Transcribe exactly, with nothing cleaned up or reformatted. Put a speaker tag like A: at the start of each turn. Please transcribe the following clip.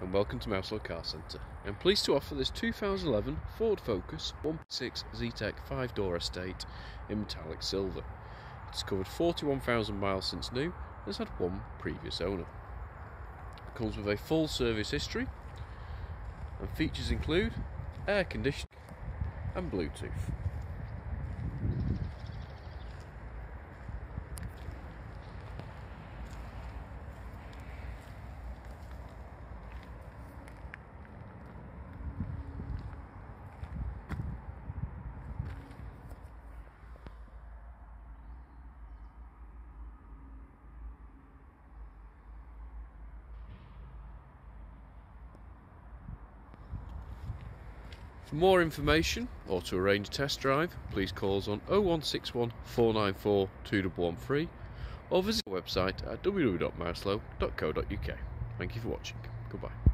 A: and welcome to Mouselow Car Centre. I'm pleased to offer this two thousand eleven Ford Focus one point six Zetec five door estate in metallic silver. It's covered forty-one thousand miles since new and has had one previous owner. It comes with a full service history and features include air conditioning and Bluetooth. For more information or to arrange a test drive, please call us on oh one six one, four nine four, two one one three or visit our website at w w w dot mouselow dot co dot u k. Thank you for watching. Goodbye.